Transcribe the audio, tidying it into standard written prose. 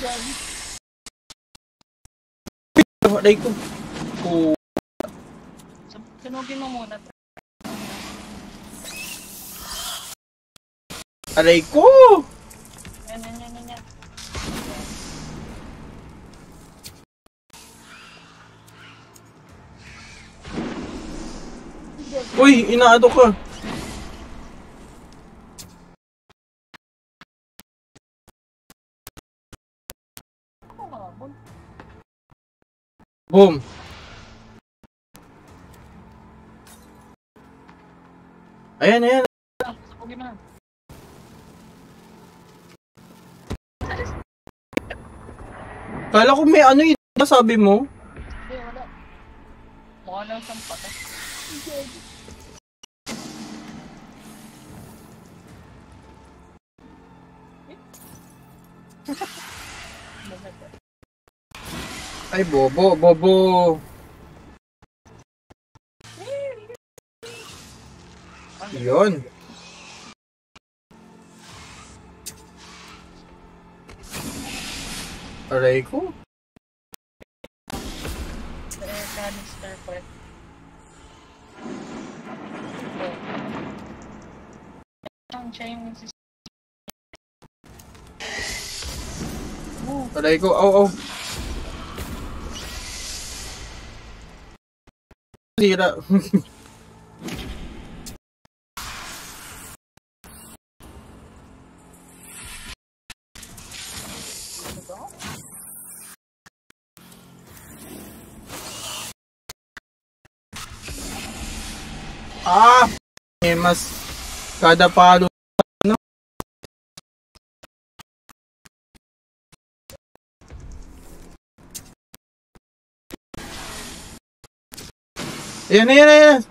Aray ko. Oh. Sunugin mo muna. Aray ko! Yan. Uy, inaado ka. Boom. Ayan. Sunugin na. Kala ko may ano yun, sabi mo? Hindi, wala. Mukha lang siyang pata. Ay, bobo. Yun. Aray ko. Canister pa. Siya yung Aray ko, aw. Sira. Mas kada palo ano? Ayan.